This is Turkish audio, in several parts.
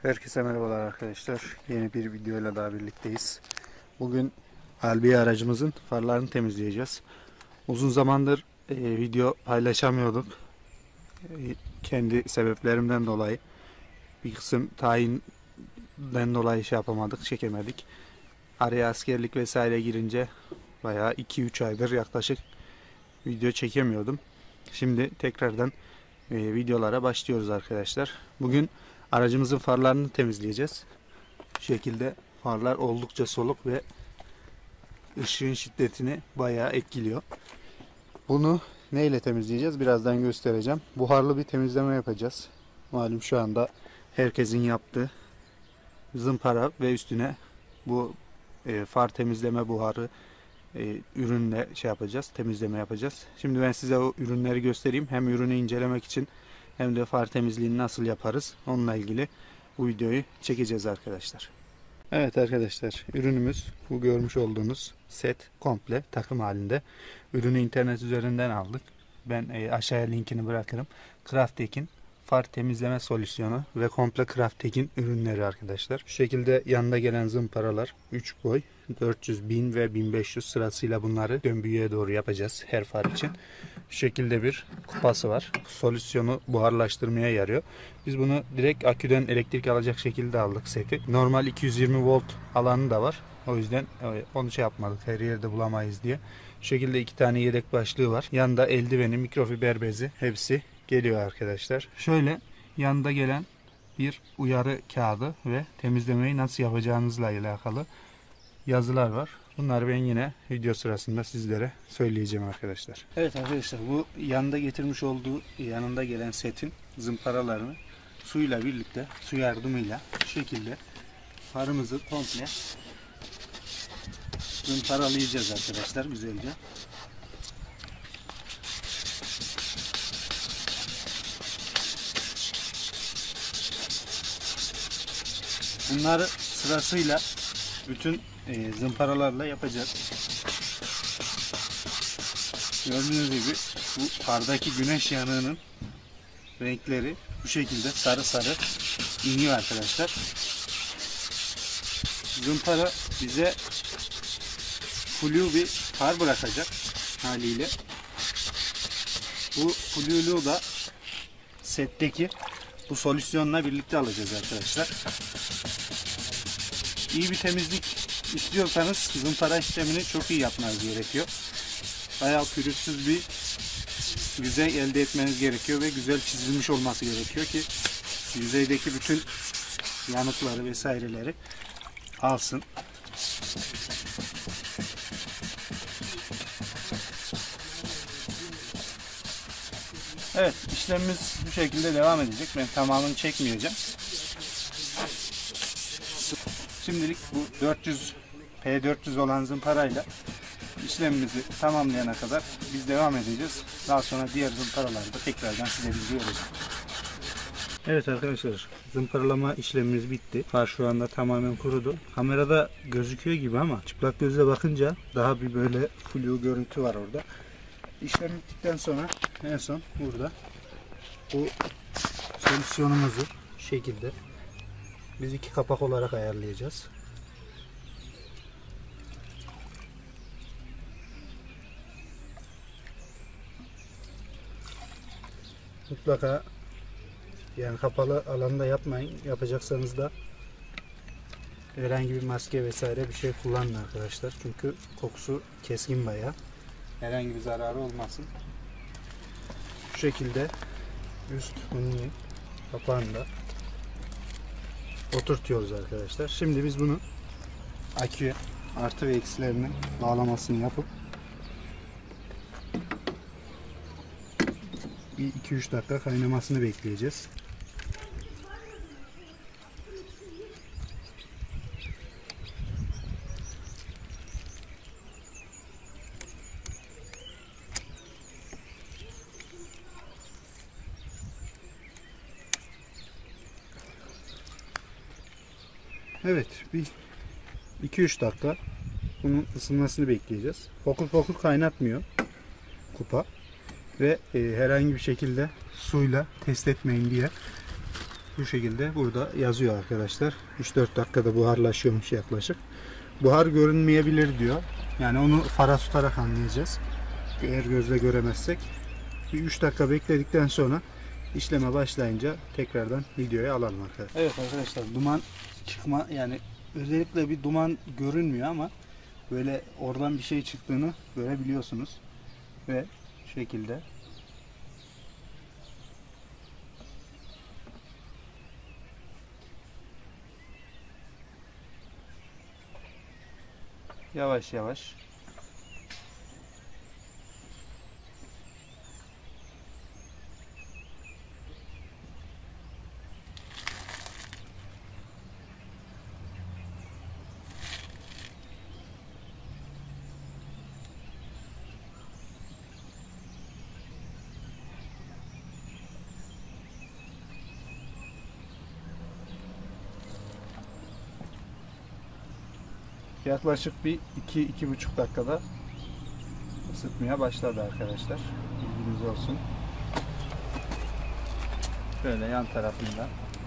Herkese merhabalar arkadaşlar. Yeni bir videoyla daha birlikteyiz. Bugün Albiye aracımızın farlarını temizleyeceğiz. Uzun zamandır video paylaşamıyorduk. Kendi sebeplerimden dolayı bir kısım tayinden dolayı yapamadık, çekemedik. Araya askerlik vesaire girince bayağı 2-3 aydır yaklaşık video çekemiyordum. Şimdi tekrardan videolara başlıyoruz arkadaşlar. Bugün aracımızın farlarını temizleyeceğiz. Bu şekilde farlar oldukça soluk ve ışığın şiddetini bayağı etkiliyor. Bunu neyle temizleyeceğiz? Birazdan göstereceğim. Buharlı bir temizleme yapacağız. Malum şu anda herkesin yaptığı zımpara ve üstüne bu far temizleme buharı ürünle temizleme yapacağız. Şimdi ben size o ürünleri göstereyim. Hem ürünü incelemek için hem de far temizliğini nasıl yaparız onunla ilgili bu videoyu çekeceğiz arkadaşlar. Evet arkadaşlar, ürünümüz bu görmüş olduğunuz set komple takım halinde. Ürünü internet üzerinden aldık. Ben aşağıya linkini bırakırım. Kraftek'in far temizleme solüsyonu ve komple Kraftek'in ürünleri arkadaşlar. Şu şekilde yanında gelen zımparalar 3 boy 400, 1000 ve 1500 sırasıyla bunları dömbüye doğru yapacağız her far için. Şu şekilde bir kupası var. Solüsyonu buharlaştırmaya yarıyor. Biz bunu direkt aküden elektrik alacak şekilde aldık seti. Normal 220 volt alanı da var. O yüzden onu yapmadık. Her yerde bulamayız diye. Şu şekilde 2 tane yedek başlığı var. Yanında eldiveni, mikrofiber bezi hepsi geliyor arkadaşlar. Şöyle yanında gelen bir uyarı kağıdı ve temizlemeyi nasıl yapacağınızla alakalı yazılar var. Bunları ben yine video sırasında sizlere söyleyeceğim arkadaşlar. Evet arkadaşlar, bu yanında getirmiş olduğu yanında gelen setin zımparalarını suyla birlikte, su yardımıyla şu şekilde farımızı komple zımparalayacağız arkadaşlar güzelce. Bunları sırasıyla bütün zımparalarla yapacağız. Gördüğünüz gibi bu fardaki güneş yanığının renkleri bu şekilde sarı sarı iniyor arkadaşlar. Zımpara bize flu bir far bırakacak haliyle. Bu fluluğu da setteki bu solüsyonla birlikte alacağız arkadaşlar. İyi bir temizlik istiyorsanız zımpara işlemini çok iyi yapmanız gerekiyor. Bayağı pürüzsüz bir yüzey elde etmeniz gerekiyor ve güzel çizilmiş olması gerekiyor ki yüzeydeki bütün yanıkları vesaireleri alsın. Evet, işlemimiz bu şekilde devam edecek. Ben tamamını çekmeyeceğim. Şimdilik bu P400 olan zımparayla işlemimizi tamamlayana kadar biz devam edeceğiz. Daha sonra diğer zımparalarda tekrardan size bilgi vereceğim. Evet arkadaşlar, zımparalama işlemimiz bitti. Far şu anda tamamen kurudu. Kamerada gözüküyor gibi ama çıplak gözle bakınca daha bir böyle flu görüntü var orada. İşlem bittikten sonra en son burada bu solüsyonumuzu şekilde biz 2 kapak olarak ayarlayacağız. Mutlaka yani kapalı alanda yapmayın. Yapacaksanız da herhangi bir maske vesaire bir şey kullanın arkadaşlar. Çünkü kokusu keskin bayağı. Herhangi bir zararı olmasın. Şu şekilde üst bunun kapağını da oturtuyoruz arkadaşlar. Şimdi biz bunu aküye artı ve eksilerini bağlamasını yapıp bir 2-3 dakika kaynamasını bekleyeceğiz. Evet, bir 2-3 dakika bunun ısınmasını bekleyeceğiz. Fokur fokur kaynatmıyor kupa ve herhangi bir şekilde suyla test etmeyin diye Bu şekilde burada yazıyor arkadaşlar. 3-4 dakikada buharlaşıyormuş yaklaşık. Buhar görünmeyebilir diyor. Yani onu fara tutarak anlayacağız. Eğer gözle göremezsek. Bir 3 dakika bekledikten sonra işleme başlayınca tekrardan videoya alalım arkadaşlar. Evet arkadaşlar, duman çıkma, yani özellikle bir duman görünmüyor ama böyle oradan bir şey çıktığını görebiliyorsunuz. Ve şu şekilde yavaş yavaş yaklaşık bir 2-2,5 dakikada ısıtmaya başladı arkadaşlar. Bilginiz olsun. Böyle yan tarafında.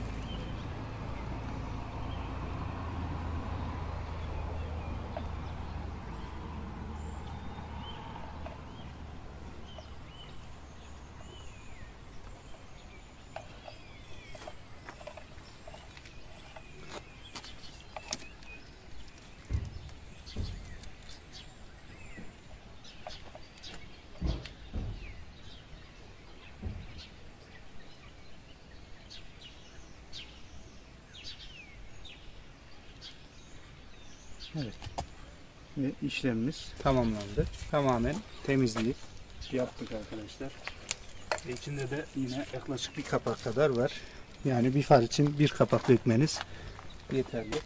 Evet. Ve işlemimiz tamamlandı. Tamamen temizleyip yaptık arkadaşlar. İçinde de yine yaklaşık bir kapak kadar var. Yani bir far için bir kapak dökmeniz yeterli.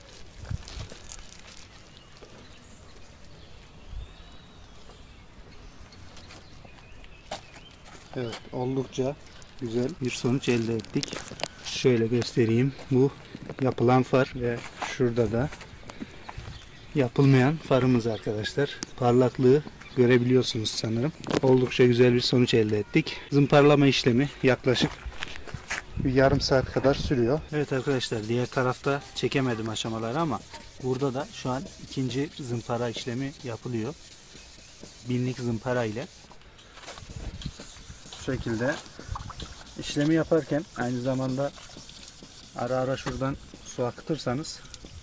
Evet, oldukça güzel bir sonuç elde ettik. Şöyle göstereyim. Bu yapılan far ve şurada da yapılmayan farımız arkadaşlar. Parlaklığı görebiliyorsunuz sanırım. Oldukça güzel bir sonuç elde ettik. Zımparalama işlemi yaklaşık bir yarım saat kadar sürüyor. Evet arkadaşlar, diğer tarafta çekemedim aşamaları ama burada da şu an ikinci zımpara işlemi yapılıyor. Binlik zımpara ile. Bu şekilde işlemi yaparken aynı zamanda ara ara şuradan su akıtırsanız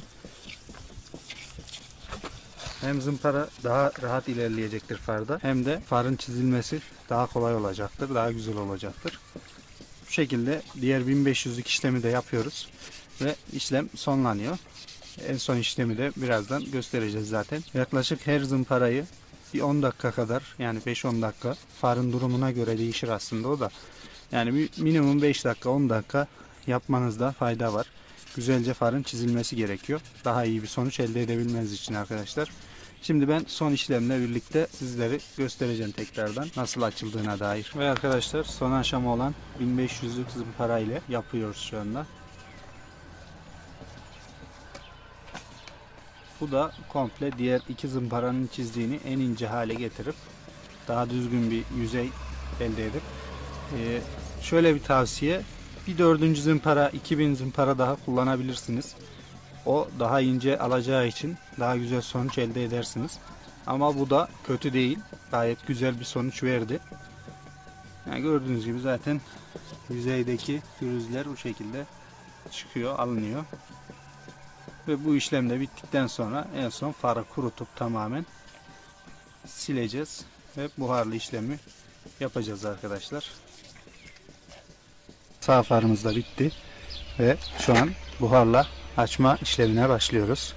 hem zımpara daha rahat ilerleyecektir farda, hem de farın çizilmesi daha kolay olacaktır, daha güzel olacaktır. Bu şekilde diğer 1500'lük işlemi de yapıyoruz ve işlem sonlanıyor. En son işlemi de birazdan göstereceğiz zaten. Yaklaşık her zımparayı bir 10 dakika kadar, yani 5-10 dakika, farın durumuna göre değişir aslında o da. Yani minimum 5 dakika 10 dakika yapmanızda fayda var. Güzelce farın çizilmesi gerekiyor. Daha iyi bir sonuç elde edebilmeniz için arkadaşlar. Şimdi ben son işlemle birlikte sizleri göstereceğim tekrardan nasıl açıldığına dair. Ve arkadaşlar, son aşama olan 1500'lük zımpara ile yapıyoruz şu anda. Bu da komple diğer iki zımparanın çizdiğini en ince hale getirip daha düzgün bir yüzey elde edip şöyle bir tavsiye: bir dördüncü zımpara, 2000 zımpara daha kullanabilirsiniz. O daha ince alacağı için daha güzel sonuç elde edersiniz. Ama bu da kötü değil. Gayet güzel bir sonuç verdi. Yani gördüğünüz gibi zaten yüzeydeki pürüzler bu şekilde çıkıyor, alınıyor. Ve bu işlem de bittikten sonra en son farı kurutup tamamen sileceğiz ve buharlı işlemi yapacağız arkadaşlar. Sağ farımız da bitti ve şu an buharla açma işlemine başlıyoruz.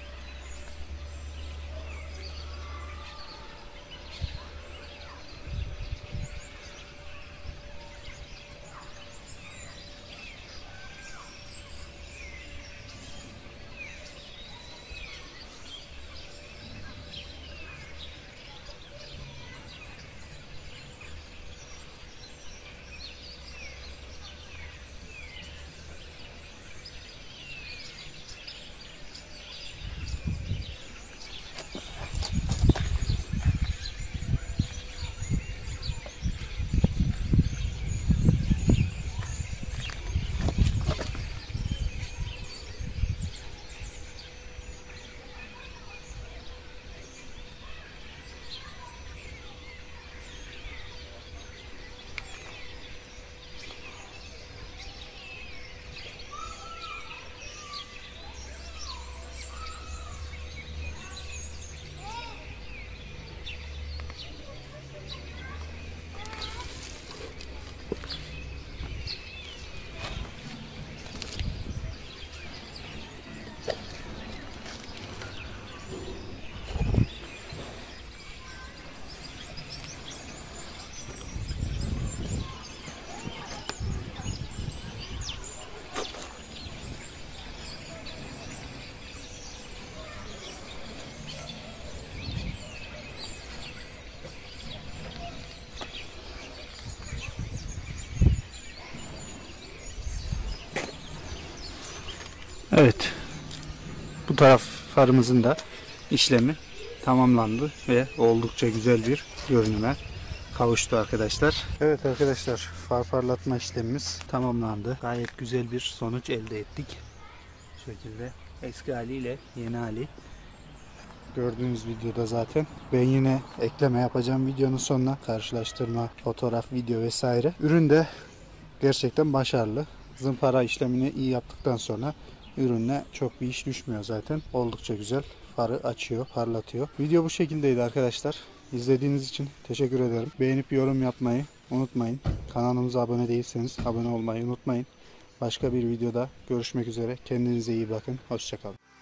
Evet. Bu taraf farımızın da işlemi tamamlandı ve oldukça güzel bir görünüme kavuştu arkadaşlar. Evet arkadaşlar, far parlatma işlemimiz tamamlandı. Gayet güzel bir sonuç elde ettik. Bu şekilde eski haliyle yeni hali gördüğünüz videoda zaten. Ben yine ekleme yapacağım videonun sonuna, karşılaştırma, fotoğraf, video vesaire. Ürün de gerçekten başarılı. Zımpara işlemini iyi yaptıktan sonra ürünle çok bir iş düşmüyor zaten. Oldukça güzel. Farı açıyor, parlatıyor. Video bu şekildeydi arkadaşlar. İzlediğiniz için teşekkür ederim. Beğenip yorum yapmayı unutmayın. Kanalımıza abone değilseniz abone olmayı unutmayın. Başka bir videoda görüşmek üzere. Kendinize iyi bakın. Hoşça kalın.